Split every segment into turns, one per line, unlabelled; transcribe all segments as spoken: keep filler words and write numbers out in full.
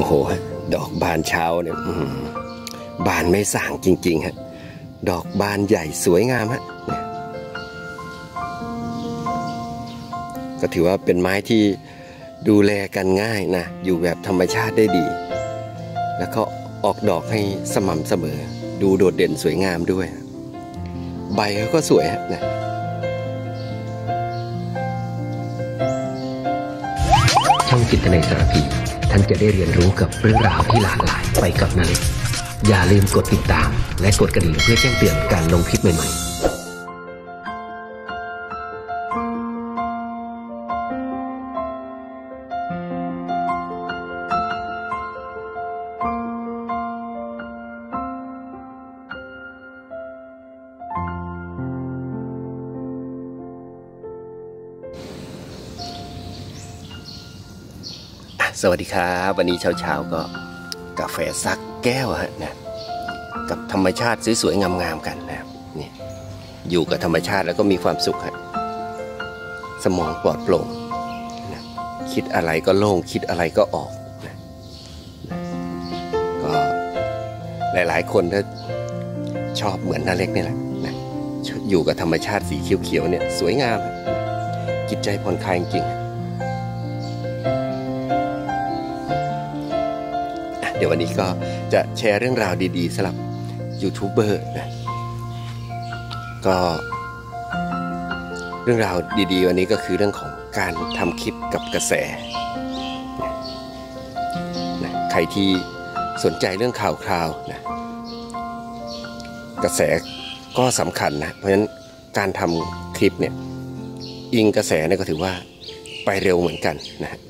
โหดอกบานเช้าเนี่ยบานไม่ส่างจริงๆฮะดอกบานใหญ่สวยงามฮะก็ถือว่าเป็นไม้ที่ดูแลกันง่ายนะอยู่แบบธรรมชาติได้ดีแล้วก็ออกดอกให้สม่ำเสมอดูโดดเด่นสวยงามด้วยใบเขาก็สวยฮะนะ
ช่องจิตนาสารพีท่านจะได้เรียนรู้กับเรื่องราวที่หลากหลายไปกับนาเล็กอย่าลืมกดติดตามและกดกระดิ่งเพื่อแจ้งเตือนการลงคลิปใหม่ๆ
สวัสดีครับวันนี้เช้าๆก็กาแฟซักแก้วฮะนะกับธรรมชาติสวยๆงามๆกันนะครับนี่อยู่กับธรรมชาติแล้วก็มีความสุขฮะสมองปลอดโปร่งนะคิดอะไรก็โล่งคิดอะไรก็ออกนะนะก็หลายๆคนถ้าชอบเหมือนนาเล็กนี่แหละนะอยู่กับธรรมชาติสีเขียวๆเนี่ยสวยงามจิตใจผ่อนคลายจริงเดี๋ยววันนี้ก็จะแชร์เรื่องราวดีๆสำหรับยูทูบเบอร์นะก็เรื่องราวดีๆวันนี้ก็คือเรื่องของการทำคลิปกับกระแสนะใครที่สนใจเรื่องข่าวคราวนะกระแสก็สำคัญนะเพราะฉะนั้นการทำคลิปเนี่ยอิงกระแสเนี่ยก็ถือว่าไปเร็วเหมือนกันนะ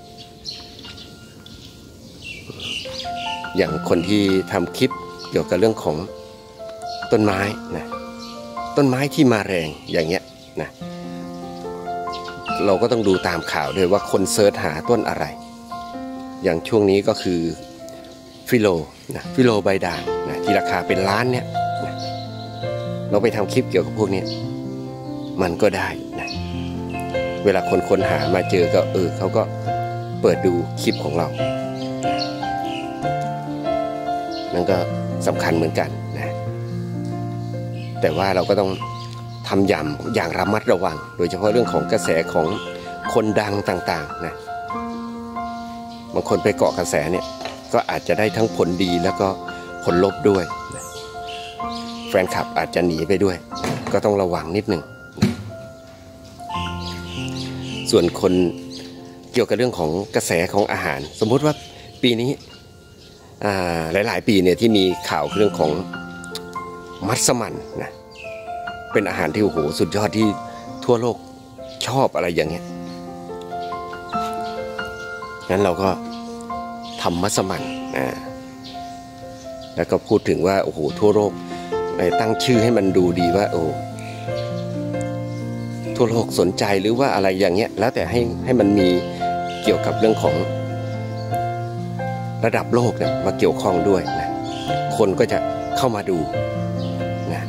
อย่างคนที่ทำคลิปเกี่ยวกับเรื่องของต้นไม้นะต้นไม้ที่มาแรงอย่างเงี้ยนะเราก็ต้องดูตามข่าวด้วยว่าคนเซิร์ชหาต้นอะไรอย่างช่วงนี้ก็คือฟิโลนะฟิโลใบด่างนะที่ราคาเป็นล้านเนี่ยนะเราไปทำคลิปเกี่ยวกับพวกนี้มันก็ได้นะเวลาคนค้นหามาเจอก็เออเขาก็เปิดดูคลิปของเรานั่นก็สำคัญเหมือนกันนะแต่ว่าเราก็ต้องทำอย่างอย่างระมัดระวังโดยเฉพาะเรื่องของกระแสของคนดังต่างๆนะบางคนไปเกาะกระแสเนี่ยก็อาจจะได้ทั้งผลดีแล้วก็ผลลบด้วยนะแฟนคลับอาจจะหนีไปด้วยก็ต้องระวังนิดหนึ่งส่วนคนเกี่ยวกับเรื่องของกระแสของอาหารสมมุติว่าปีนี้หลายๆปีเนี่ยที่มีข่าวเรื่องของมัสมั่นนะเป็นอาหารที่โอ้โหสุดยอดที่ทั่วโลกชอบอะไรอย่างเงี้ยงั้นเราก็ทำมัสมั่นนะแล้วก็พูดถึงว่าโอ้โหทั่วโลกตั้งชื่อให้มันดูดีว่าโอ้ทั่วโลกสนใจหรือว่าอะไรอย่างเงี้ยแล้วแต่ให้ให้มันมีเกี่ยวกับเรื่องของระดับโลกเนี่ยมาเกี่ยวข้องด้วยนะคนก็จะเข้ามาดูนะ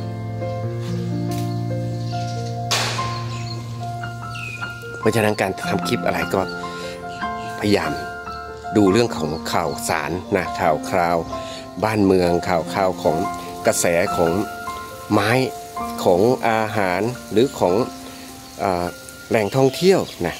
เพราะฉะนั้นการทำคลิปอะไรก็พยายามดูเรื่องของข่าวสารนะข่าวคราวบ้านเมืองข่าวคราวของกระแสของไม้ของอาหารหรือของอ่าแหล่งท่องเที่ยวนะ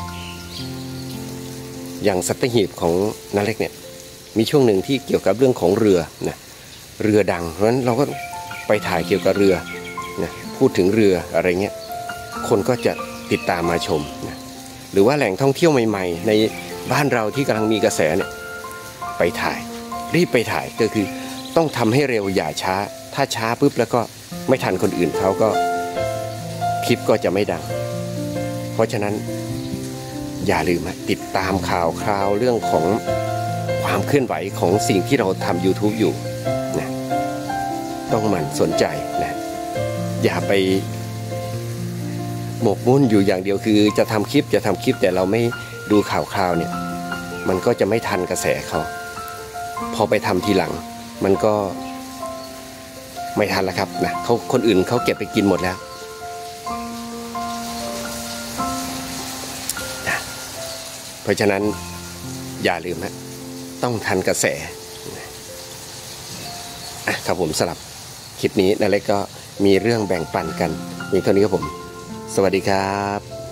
อย่างสัตหีบของนาเล็กเนี่ยมีช่วงหนึ่งที่เกี่ยวกับเรื่องของเรือนะเรือดังเพราะฉะนั้นเราก็ไปถ่ายเกี่ยวกับเรือนะพูดถึงเรืออะไรเงี้ยคนก็จะติดตามมาชมนะหรือว่าแหล่งท่องเที่ยวใหม่ๆในบ้านเราที่กำลังมีกระแสเนี่ยไปถ่ายรีบไปถ่ายก็คือต้องทำให้เร็วอย่าช้าถ้าช้าปุ๊บแล้วก็ไม่ทันคนอื่นเขาก็คลิปก็จะไม่ดังเพราะฉะนั้นอย่าลืมติดตามข่าวคราวเรื่องของความเคลื่อนไหวของสิ่งที่เราทำ YouTube อยู่นะต้องหมั่นสนใจนะอย่าไปหมกมุ่นอยู่อย่างเดียวคือจะทำคลิปจะทำคลิปแต่เราไม่ดูข่าวคราวเนี่ยมันก็จะไม่ทันกระแสเขาพอไปทำทีหลังมันก็ไม่ทันแล้วครับนะเขาคนอื่นเขาเก็บไปกินหมดแล้วนะเพราะฉะนั้นอย่าลืมนะต้องทันกระแสอ่ะครับผมสำหรับคลิปนี้นาเล็กก็มีเรื่องแบ่งปันกันมีเท่านี้ครับผมสวัสดีครับ